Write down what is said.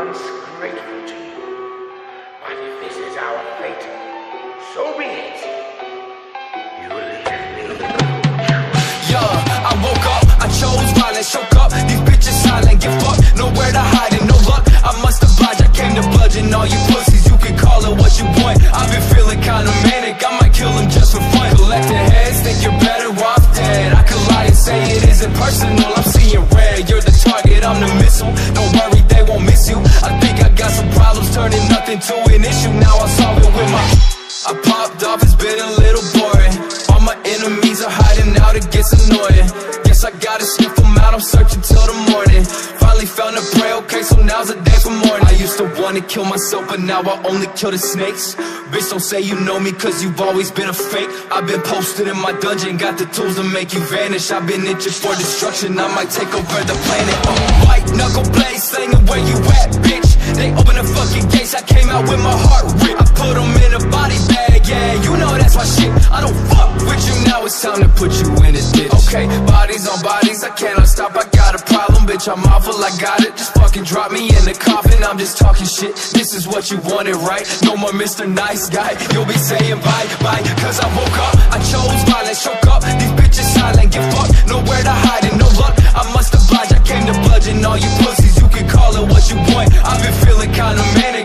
once grateful to you. But if this is our fate, so be it. You leave me. Yeah, I woke up, I chose violence, shook up. These bitches silent, give fuck, nowhere to hide and no luck. I must oblige, I came to bludgeon all you pussies. You can call it what you want. I've been feeling kinda manic, I might kill them just for fun. Collecting heads, think you're better off dead. I could lie and say it isn't personal, I'm seeing red. You're the target, I'm the missile. Don't worry, they won't miss you. I think I got some problems, turning nothing to an issue. Now I'll solve it with my... I popped off, it's been a little boring. All my enemies are hiding out, it gets annoying. Guess I gotta sniff them out, I'm searching till the morning. Finally found a prey, okay, so now's the day for morning. I used to wanna kill myself, but now I only kill the snakes. Bitch, don't say you know me, cause you've always been a fake. I've been posted in my dungeon, got the tools to make you vanish. I've been itching for destruction, I might take over the planet. White knuckle blade, slinging where you at, bitch. They open the fucking gates, I came out with my heart ripped. I put them in a body bag, yeah, you know that's my shit. I don't fuck with you, now it's time to put you in a ditch. Okay, bodies on bodies, I cannot stop, I got a problem, bitch, I'm awful, I got it. Just fucking drop me in the coffin, I'm just talking shit. This is what you wanted, right? No more Mr. Nice Guy, you'll be saying bye, bye. Cause I woke up, I chose violence, shook up. These bitches silent, give fuck, nowhere to hide and no luck. I must oblige, I came to bludgeon all you pussies. You can call it what you want, I've been feeling kinda manic.